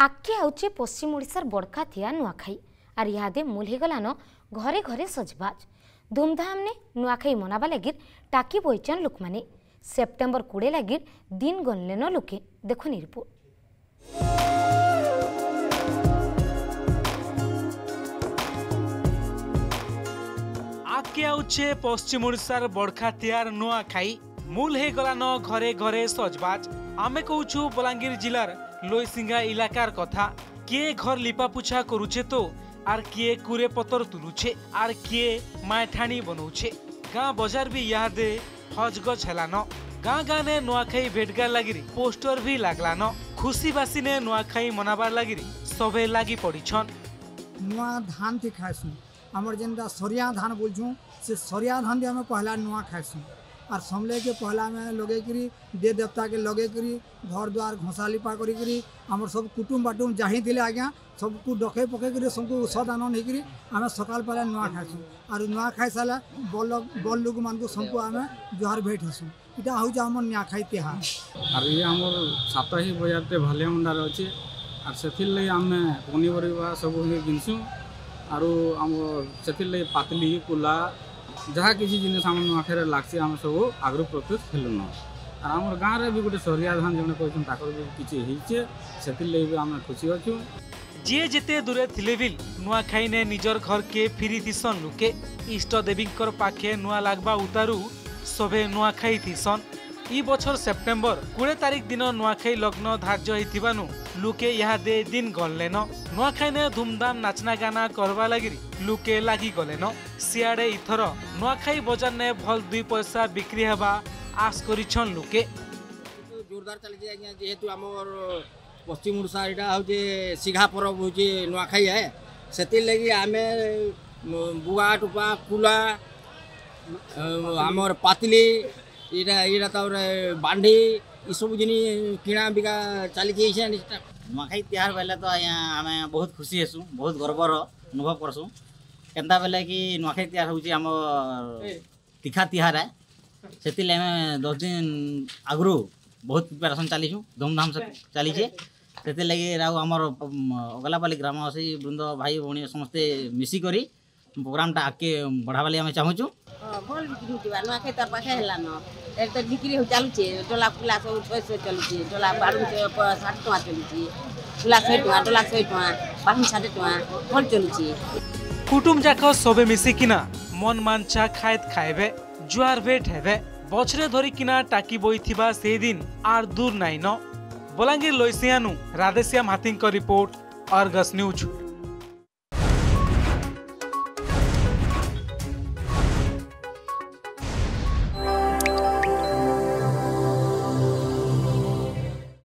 आगे आउचे पश्चिम ओडिशार बड़का थिया नुआखाई आर इहादे मूल गलान घरे घरे सजबाज धूमधाम ने नुआखाई मनाबा लगिर टाकी बईचन लोक माने सेप्टेम्बर 20 लगिर दिन गणलेन लोके देखुनी रिपोर्ट। आगे आउचे पश्चिम ओडिशार बड़खा थियार नुआखाई मूल हे गलान घरे घरे सजबाज आमे कहूछु बलांगीर जिलार लोईसिंगा इलाकार कथा किए घर लिपापुछा करुचे तो आर किए कुरे पतर तुलुछे आर किए मायठाणी बनौछे गाँ बाजार भी यादे हजगज हेलान गाँ गाँ ने नुआखाई भेटगार लागिरी पोस्टर भी लागलान खुशी बासी ने नुआखाई मनाबार लागिरी सबे लागी पड़ीछन। नुआ धान थी खाइसु आमर जेनटा सरिया धान बोलछुं से सरिया धान दे हमें पहला नुआ खाइसु और समले के पहला में लगे करी दे देवता के लगे करी घर द्वार घोसा लिपा करी करी आमर सब कुटुम बाटुम जाही थिले आज्ञा सबको डके पके करी सबको सद आनंद हे करी आमे सकाल पहला नुआ खाइसु और नुआ खाइ साला बल लोग मान को सबको आमे जुहार भेट हसु इटा हउ जा हमर नुआखाई तिहार और ये हमर साप्ताहिक बाजार ते भाले मुंडार अछि और सेथिल ले आमे पनीपरिबा सब गिनसु और हमर सेथिल ले पातली कुला जहाँ किसी जिनिस आम नुआखाई लागसी आम सब आगु प्रत्युत खेलुन और आम गाँव में भी गोटे सरिया धान जन कहते किसी होइछे सेथिल ले भी आम खुशी अच्छु। जी जेते दूरे थिले भी नुआखाई ने निजर घर के फिरी थिसन लुके इष्ट देवी पाखे नुआ लागबा उतारू सभे नुआखाई थिसन। ई बछर सेप्टेम्बर 20 तारिख दिन नुआखाई लग्न धार्य होइथिबानु लुके यहाँ दे दिन गणलेन नुआखाई ने धूमधाम नाचना गाना करवा लगिरी लुके लागी गलेन सियाड़े इथर नुआखाई बाजार ने भल 2 पैसा बिक्री हेबा आस करिछन लुके जोरदार चली आज्ञा जेहेतु हमर पश्चिम ओडिशा एटा होजे सिघा पर्व होजे नुआखाई है सेति लगी आमे बुआ टुपा कुला हमर पातली इरा तौर बांडी ये सब जिन किणा बिका चली नुआखाई तिहार बेले तो आमे बहुत खुशी हेसु बहुत गर्वर अनुभव करसु केनता बेले कि नुआखाई तिहार होउची हमर तीखा तिहार है सेति ले हमें 10 दिन आगु बहुत प्रिपरेशन चलीछु धूमधाम से चली सेति लगे राउ हमर अगलापाली ग्रामवासी वृंद भाई भौणी समस्ते मिसी करी प्रोग्राम टा आके बढ़ावाली हमें चाहूछु। भल बिक्री होतिबा नुआखाई तर पाखे हेलान ए तो बिक्री हो चालुचे डोला फुला सब 600 चलुचे डोला बारू 60 टका चलुचे फुला 100 टका डोला 100 टका बाकी 60 टका भल चलुचे कुटुम जाक सबे मिसी किना मन मानचा खायत खाइबे जुआर भेट हेबे बछरे धरी किना टाकी बोइथिबा से दिन आर दूर नाइन बलांगीर लोईसियानु राधेश्याम हाथी रिपोर्ट अर्गस न्यूज।